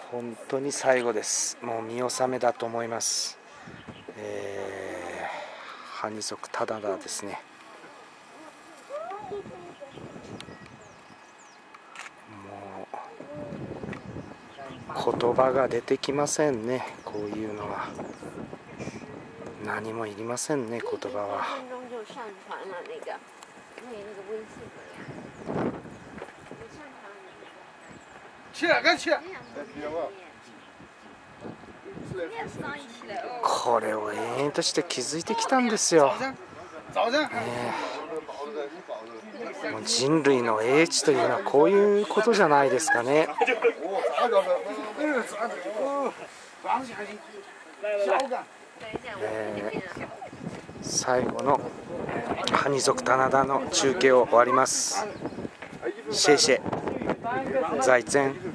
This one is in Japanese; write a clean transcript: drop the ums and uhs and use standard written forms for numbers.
本当に最後です。もう見納めだと思います。ハニ族ただですね。もう言葉が出てきませんね。こういうのは何もいりませんね、言葉は。これを延々として気づいてきたんですよ。もう人類の英知というのはこういうことじゃないですかね。最後のハニ族棚田の中継を終わります。シェイシェ、再见。